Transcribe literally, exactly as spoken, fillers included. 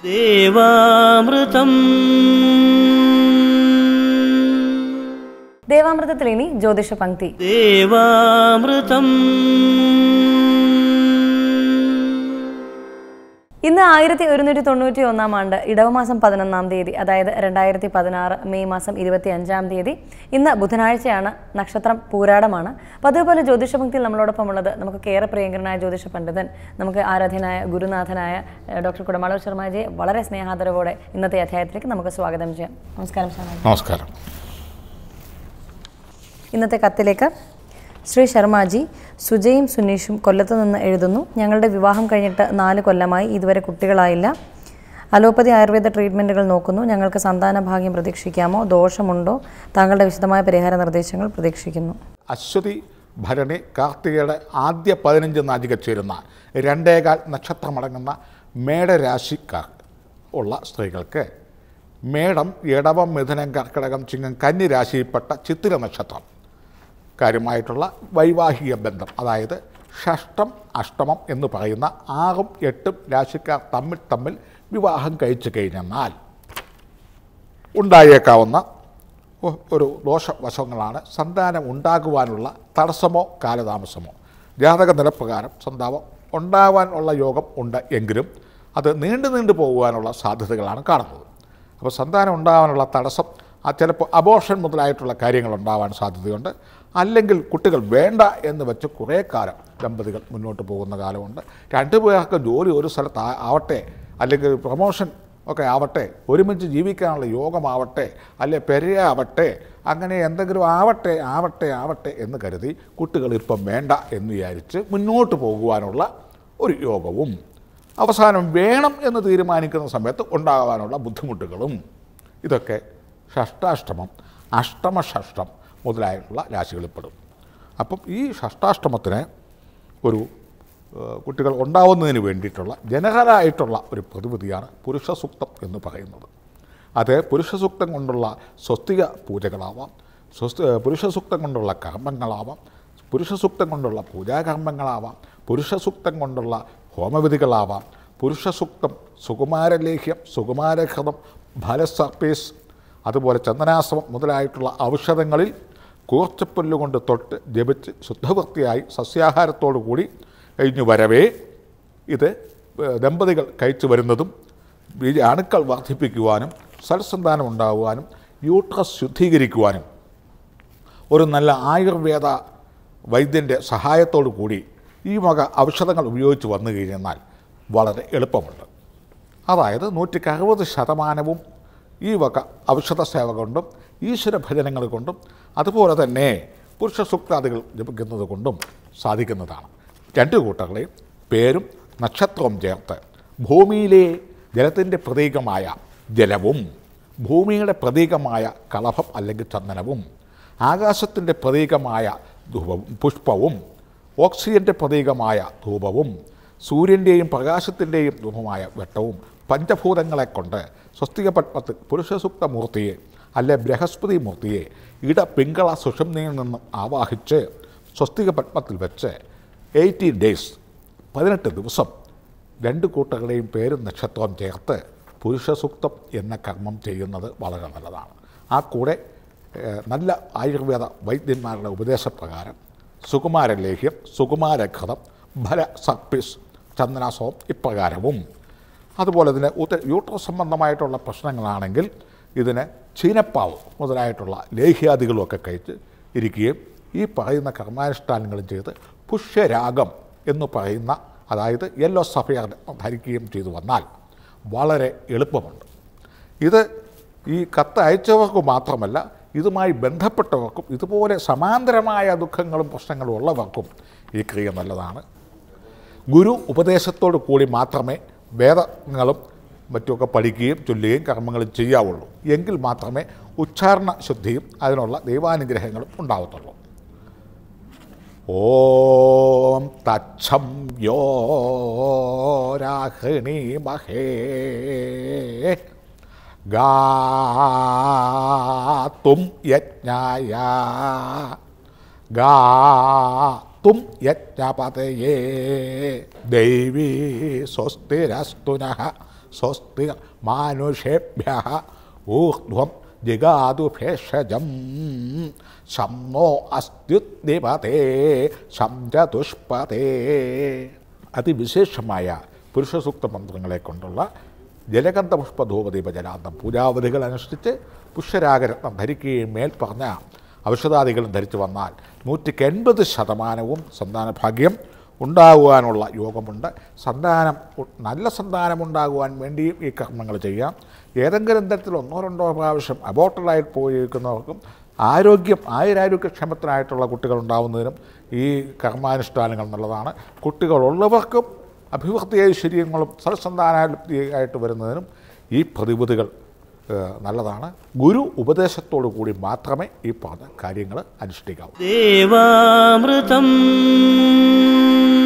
ദേവാമൃതം. ദേവാമൃതത്തിൽ ഇനി ജ്യോതിഷ പങ്ക്തി. ദേവാമൃതം. ഇന്ന് ആയിരത്തി ഒരുന്നൂറ്റി തൊണ്ണൂറ്റി ഒന്നാം ആണ്ട് ഇടവമാസം പതിനൊന്നാം തീയതി, അതായത് രണ്ടായിരത്തി പതിനാറ് മെയ് മാസം ഇരുപത്തി അഞ്ചാം തീയതി. ഇന്ന് ബുധനാഴ്ചയാണ്. നക്ഷത്രം പൂരാടമാണ്. അപ്പോൾ അതേപോലെ ജ്യോതിഷ പങ്ക്തിയിൽ നമ്മളോടൊപ്പം ഉള്ളത് നമുക്ക് ഏറെ പ്രിയങ്കരനായ ജ്യോതിഷ പണ്ഡിതൻ, നമുക്ക് ആരാധ്യനായ ഗുരുനാഥനായ ഡോക്ടർ കുടമാളൂർ ശർമാജിയെ വളരെ സ്നേഹാദരവോടെ ഇന്നത്തെ അധ്യായത്തിലേക്ക് നമുക്ക് സ്വാഗതം ചെയ്യാം. നമസ്കാരം ശർമാജി. നമസ്കാരം. ഇന്നത്തെ കത്തിലേക്ക് ശ്രീ ശർമാജി, സുജയും സുനീഷും കൊല്ലത്ത് നിന്ന് എഴുതുന്നു. ഞങ്ങളുടെ വിവാഹം കഴിഞ്ഞിട്ട് നാല് കൊല്ലമായി, ഇതുവരെ കുട്ടികളായില്ല. അലോപ്പതി ആയുർവേദ ട്രീറ്റ്മെൻറ്റുകൾ നോക്കുന്നു. ഞങ്ങൾക്ക് സന്താന ഭാഗ്യം പ്രതീക്ഷിക്കാമോ? ദോഷമുണ്ടോ? താങ്കളുടെ വിശദമായ പരിഹാര നിർദ്ദേശങ്ങൾ പ്രതീക്ഷിക്കുന്നു. അശ്വതി ഭരണി കാർത്തികയുടെ ആദ്യ പതിനഞ്ച് നാഴിക ചേരുന്ന രണ്ടേകാൽ നക്ഷത്രമടങ്ങുന്ന മേടരാശിക്കാർ ഉള്ള സ്ത്രീകൾക്ക് മേടം, ഇടവം, മിഥുനം, കർക്കിടകം, ചിങ്ങം, കന്നി രാശിയിൽപ്പെട്ട ചിത്തിര നക്ഷത്രം കാര്യമായിട്ടുള്ള വൈവാഹിക ബന്ധം, അതായത് ഷഷ്ടം അഷ്ടമം എന്ന് പറയുന്ന ആറും എട്ടും രാശിക്കാർ തമ്മിൽ തമ്മിൽ വിവാഹം കഴിച്ചു കഴിഞ്ഞെന്നാൽ ഉണ്ടായേക്കാവുന്ന ഒരു ദോഷവശങ്ങളാണ് സന്താനം ഉണ്ടാകുവാനുള്ള തടസ്സമോ കാലതാമസമോ. ജാതക നിലപ്രകാരം സന്താനം ഉണ്ടാകാനുള്ള യോഗം ഉണ്ട് എങ്കിലും അത് നീണ്ടു നീണ്ടു പോകുവാനുള്ള സാധ്യതകളാണ് കാണുന്നത്. അപ്പോൾ സന്താനം ഉണ്ടാകാനുള്ള തടസ്സം ചിലപ്പോൾ അബോർഷൻ മുതലായിട്ടുള്ള കാര്യങ്ങൾ ഉണ്ടാവാൻ സാധ്യതയുണ്ട്. അല്ലെങ്കിൽ കുട്ടികൾ വേണ്ട എന്ന് വെച്ച് കുറേ കാലം ദമ്പതികൾ മുന്നോട്ട് പോകുന്ന കാലമുണ്ട്. രണ്ടു പേർക്ക് ജോലി ഒരു സ്ഥലത്ത് ആവട്ടെ, അല്ലെങ്കിൽ പ്രൊമോഷൻ ഒക്കെ ആവട്ടെ, ഒരുമിച്ച് ജീവിക്കാനുള്ള യോഗമാവട്ടെ, അല്ലെ പെരയാവട്ടെ, അങ്ങനെ എന്തെങ്കിലും ആവട്ടെ ആവട്ടെ ആവട്ടെ എന്ന് കരുതി കുട്ടികൾ ഇപ്പം വേണ്ട എന്ന് വിചാരിച്ച് മുന്നോട്ട് പോകുവാനുള്ള ഒരു യോഗവും അവസാനം വേണം എന്ന് തീരുമാനിക്കുന്ന സമയത്ത് ഉണ്ടാകാനുള്ള ബുദ്ധിമുട്ടുകളും, ഇതൊക്കെ ഷഷ്ടാഷ്ടമം, അഷ്ടമഷഷ്ടം മുതലായിട്ടുള്ള രാശികളിൽപ്പെടും. അപ്പം ഈ ഷഷ്ടാഷ്ടമത്തിന് ഒരു കുട്ടികൾ ഉണ്ടാവുന്നതിന് വേണ്ടിയിട്ടുള്ള ജനറലായിട്ടുള്ള ഒരു പ്രതിവിധിയാണ് പുരുഷസൂക്തം എന്ന് പറയുന്നത്. അത് പുരുഷസൂക്തം കൊണ്ടുള്ള സ്വസ്തിക പൂജകളാവാം, സ്വസ്തി പുരുഷസൂക്തം കൊണ്ടുള്ള കർമ്മങ്ങളാവാം, പുരുഷസൂക്തം കൊണ്ടുള്ള പൂജാകർമ്മങ്ങളാവാം, പുരുഷസൂക്തം കൊണ്ടുള്ള ഹോമവിധികളാവാം, പുരുഷസൂക്തം, സുകുമാരലേഹ്യം, സുകുമാരഘൃതം, ഫലസർപ്പീസ്, അതുപോലെ ചന്ദനാശ്രമം മുതലായിട്ടുള്ള ഔഷധങ്ങളിൽ കൂർച്ചപ്പുല്ലുകൊണ്ട് തൊട്ട് ജപിച്ച് ശുദ്ധവൃത്തിയായി സസ്യാഹാരത്തോടു കൂടി കഴിഞ്ഞു വരവേ ഇത് ദമ്പതികൾ കഴിച്ചു വരുന്നതും അണുക്കൾ വർദ്ധിപ്പിക്കുവാനും സൽസന്താനം ഉണ്ടാകുവാനും യൂട്രസ് ശുദ്ധീകരിക്കുവാനും ഒരു നല്ല ആയുർവേദ വൈദ്യൻ്റെ സഹായത്തോടു കൂടി ഈ വക ഔഷധങ്ങൾ ഉപയോഗിച്ച് വന്നു കഴിഞ്ഞാൽ വളരെ എളുപ്പമുണ്ട്. അതായത് നൂറ്റിക്ക് അറുപത് ശതമാനവും ഈ വക ഔഷധ സേവ കൊണ്ടും ഈശ്വര ഭജനങ്ങൾ കൊണ്ടും അതുപോലെ തന്നെ പുരുഷസൂക്താദികൾ ജപിക്കുന്നത് കൊണ്ടും സാധിക്കുന്നതാണ്. രണ്ട് കൂട്ടങ്ങളെയും പേരും നക്ഷത്രവും ചേർത്ത് ഭൂമിയിലെ ജലത്തിൻ്റെ പ്രതീകമായ ജലവും, ഭൂമിയുടെ പ്രതീകമായ കളഭം അല്ലെങ്കിൽ ചന്ദനവും, ആകാശത്തിൻ്റെ പ്രതീകമായ ധൂപവും പുഷ്പവും, ഓക്സിജൻ്റെ പ്രതീകമായ ധൂപവും, സൂര്യൻ്റെയും പ്രകാശത്തിൻ്റെയും ധൂപമായ വെട്ടവും, പഞ്ചഭൂതങ്ങളെ കൊണ്ട് സ്വസ്തിക പത്മത്തിൽ പുരുഷസൂക്ത മൂർത്തിയെ അല്ലെ ബൃഹസ്പതി മൂർത്തിയെ ഇട പിങ്കള സുഷുമ്നയിൽ നിന്നും ആവാഹിച്ച് സ്വസ്തിക പത്മത്തിൽ വെച്ച് എയ്റ്റീൻ ഡേയ്സ് പതിനെട്ട് ദിവസം രണ്ട് കൂട്ടങ്ങളുടെയും പേരും നക്ഷത്രവും ചേർത്ത് പുരുഷസൂക്തം എന്ന കർമ്മം ചെയ്യുന്നത് വളരെ നല്ലതാണ്. ആ കൂടെ നല്ല ആയുർവേദ വൈദ്യന്മാരുടെ ഉപദേശപ്രകാരം സുകുമാരലേഹ്യം, സുകുമാരഘൃതം, ഫല സർപ്പീസ്, ചന്ദനാസവും ഇപ്രകാരവും, അതുപോലെ തന്നെ യൂട്രസ് സംബന്ധമായിട്ടുള്ള പ്രശ്നങ്ങളാണെങ്കിൽ ഇതിന് ചീനപ്പാവ് മുതലായിട്ടുള്ള ലേഹ്യാദികളുമൊക്കെ കഴിച്ച് ഇരിക്കുകയും ഈ പറയുന്ന കർമാനുഷ്ഠാനങ്ങളും ചെയ്ത് പുഷ്യരാഗം എന്ന് പറയുന്ന, അതായത് യെല്ലോ സഫയർ ധരിക്കുകയും ചെയ്തു വന്നാൽ വളരെ എളുപ്പമുണ്ട്. ഇത് ഈ കത്ത് അയച്ചവർക്ക് മാത്രമല്ല, ഇതുമായി ബന്ധപ്പെട്ടവർക്കും ഇതുപോലെ സമാന്തരമായ ദുഃഖങ്ങളും പ്രശ്നങ്ങളും ഉള്ളവർക്കും ഈ ക്രിയ നല്ലതാണ്. ഗുരു ഉപദേശത്തോടു കൂടി മാത്രമേ വേദങ്ങളും മറ്റുമൊക്കെ പഠിക്കുകയും ചൊല്ലുകയും കർമ്മങ്ങളും ചെയ്യാവുള്ളൂ. എങ്കിൽ മാത്രമേ ഉച്ചാരണ ശുദ്ധിയും അതിനുള്ള ദൈവാനുഗ്രഹങ്ങളും ഉണ്ടാവത്തുള്ളൂ. ഓം തച്ഛം യോ രാഹിണി മഹേ ഗാതും യജ്ഞായ ഗാതും യജ്ഞപതയേ ദൈവീ സ്വസ്തിരസ്തു നഃ സ്വസ്തി മാനുഷേഭ്യ ഊർധ്വം ജിഗാതു ഭേഷജം ശംനോ അസ്ത്യുദ്ധിപതേ ശംജതുഷ്പതേ. അതിവിശേഷമായ പുരുഷസൂക്ത മന്ത്രങ്ങളെ കൊണ്ടുള്ള ജലഗന്ധ പുഷ്പധൂപദീപ ജലാന്തം പൂജാവധികൾ അനുഷ്ഠിച്ച് പുഷ്യരാഗരത്നം ധരിക്കുകയും മേൽ പറഞ്ഞ ഔഷധാദികളും ധരിച്ചു വന്നാൽ നൂറ്റിക്ക് എൺപത് ശതമാനവും സന്താനഭാഗ്യം ഉണ്ടാകുവാനുള്ള യോഗമുണ്ട്. സന്താനം നല്ല സന്താനം ഉണ്ടാകുവാൻ വേണ്ടിയും ഈ കർമ്മങ്ങൾ ചെയ്യാം. ഏതെങ്കിലും തരത്തിൽ ഒന്നോ രണ്ടോ പ്രാവശ്യം അബോർട്ടഡായി പോയിരിക്കുന്നവർക്കും ആരോഗ്യം ആയുരാരോഗ്യക്ഷമത്തിനായിട്ടുള്ള കുട്ടികൾ ഉണ്ടാകുന്നതിനും ഈ കർമാനുഷ്ഠാനങ്ങൾ നല്ലതാണ്. കുട്ടികളുള്ളവർക്കും അഭിവൃദ്ധി ഐശ്വര്യങ്ങളും സൽസന്താനായിട്ട് വരുന്നതിനും ഈ പ്രതിവിധികൾ നല്ലതാണ്. ഗുരു ഉപദേശത്തോടു കൂടി മാത്രമേ ഈ പറഞ്ഞ കാര്യങ്ങൾ അനുഷ്ഠിക്കാവൂ. ദേവാമൃതം